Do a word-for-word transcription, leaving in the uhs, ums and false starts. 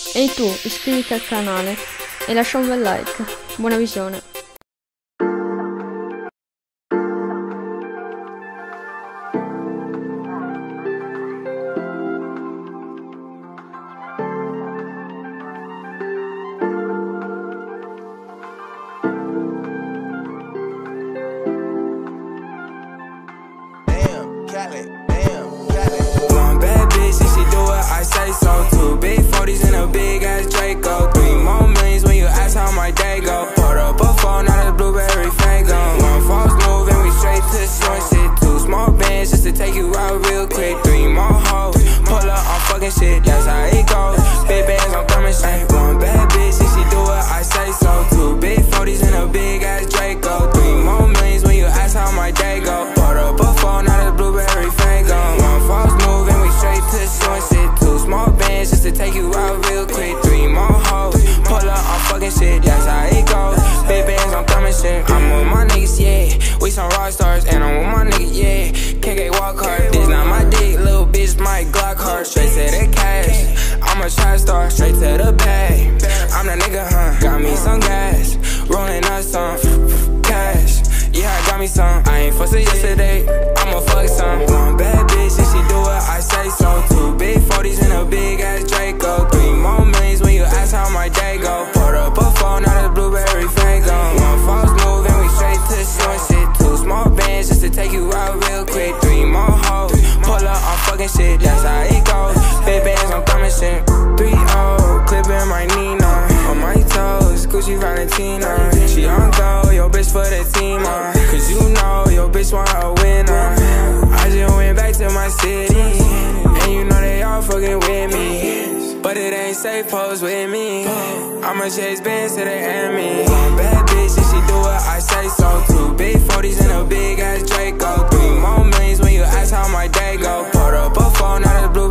Ehi tu, iscriviti al canale e lascia un bel like. Buona visione. One bad bitch, and she do what I say so. Two big forties and a big ass Draco. Three more millions when you ask how my day go. Put up a phone, not a blueberry fango. One false move and we straight to short shit. Two small bands just to take you out real quick. Three more hoes, pull up on fucking shit, that's how it goes. Big bands, I'm coming straight. One bad bitch, and she do what I say so. Two big forties and a big ass Draco. Three more millions when you ask how my day go. Put up a phone, not a blueberry fango. One false move and we straight to short shit. Two small bands just to take you out real quick. Three more hoes, pull up on fucking shit, that's how it goes. Big bands, I'm coming shit. I'm with my niggas, yeah. We some rock stars, and I'm with my niggas, yeah. K K walk hard, this not my dick, little bitch, my Glock hard. Straight to the cash, I'm a trap star, straight to the bag. I'm the nigga, huh? Got me some gas, rolling up some cash. Yeah, I got me some. I ain't fussing yesterday, I'ma fuck some. One bad bitch, and she do what I say so. Two big forties and a big ass Draco. Three more millions when you ask how my day go. Put up a phone, not a blueberry fango. One false move and we straight to short shit. Two small bands just to take you out real quick. Three more hoes, pull up on fucking shit, that's how it goes. Big bands, I'm coming shit. Three oh, clipping my Nina. On my toes, Gucci Valentina. She on go, yo bitch for the team, uh. Cause you know, yo bitch want a winner. I just went back to my city, and you know they all fucking with me. But it ain't safe, pose with me. I'ma chase bands to the enemy. One bad bitch, and she do what I say so. Two big forties and a big ass Draco. Three more millions when you ask how my day go. Put up a phone, not a blue